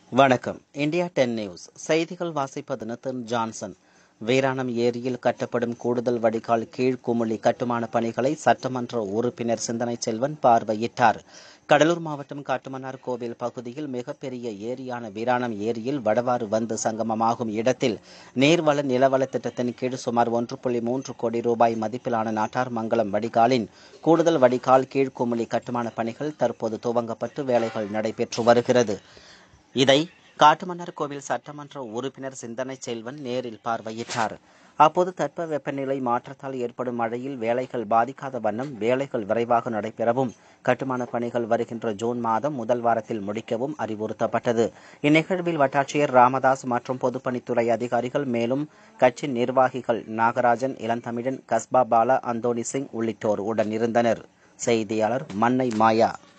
வணக்கம். India 10 news செய்திகள் வாசிப்பது நிதின் ஜான்சன். வீராணம் ஏரியில் கட்டப்படும் கூடுதல் வடிகால் கீழ்குமுளி கட்டுமான பணிகளை சட்டமன்ற உறுப்பினர் சிந்தனை செல்வன் பார்வையிட்டார். கடலூர் மாவட்டம் காட்டுமன்னார் கோவில் பகுதியில் மிகப்பெரிய ஏரியான வீராணம் ஏரியில் வடவாறு வந்து சங்கமமாகும் இடத்தில் நீர்வள நிலவள திட்டத்தின் கீழ் சுமார் 1.3 கோடி ரூபாய் மதிப்பிலான நாட்டார்மங்கலம் வடிகாலின் கூடுதல் வடிகால் கீழ்குமுளி கட்டுமான பணிகள் தற்போது துவங்கப்பட்டு வேலைகள் நடைபெற்று வருகிறது. இதை காட்டுமன்னார் கோவில் சட்டமன்ற உறுப்பினர் சிந்தனை செல்வன் நேரில் பார்வையிட்டார். அப்போது தட்ப வெப்பநிலை மாற்றத்தால் ஏற்படும் மழையில் வேலைகள் பாதிக்காத வண்ணம் வேலைகள் விரைவாக நடைபெறவும் கட்டுமான பணிகள் வருகின்ற ஜூன் மாதம் முதல் வாரத்தில் முடிக்கவும் அறிவுறுத்தப்பட்டது. இந்நிகழ்வில் வட்டாட்சியர் ராமதாஸ் மற்றும் பொதுப்பணித்துறை அதிகாரிகள் மேலும் கட்சி நிர்வாகிகள் நாகராஜன், இளந்தமிழன், கஸ்பா பாலா, அந்தோணி சிங் உள்ளிட்டோர் உடனிருந்தனர். செய்தியாளர் மன்னை மாயா.